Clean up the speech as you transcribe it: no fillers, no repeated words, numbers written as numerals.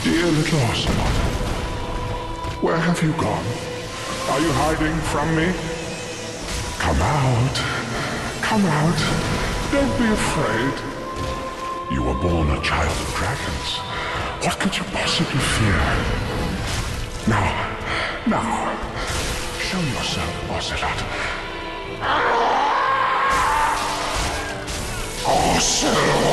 Dear little Ocelot, where have you gone? Are you hiding from me? Come out. Come out. Don't be afraid. You were born a child of dragons. What could you possibly fear? Now, show yourself, Ocelot. Ocelot!